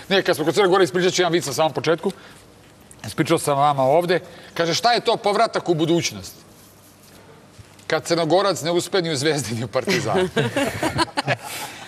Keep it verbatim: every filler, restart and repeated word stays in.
Ne, kad smo kod Crne Gore, ispričat ću jedan vic na samom početku. Ispričao sam vama ovde. Kaže, šta je to povratak u budućnost? Kad Crnogorac ne uspe ni u Zvezdi, ni u Partizanu.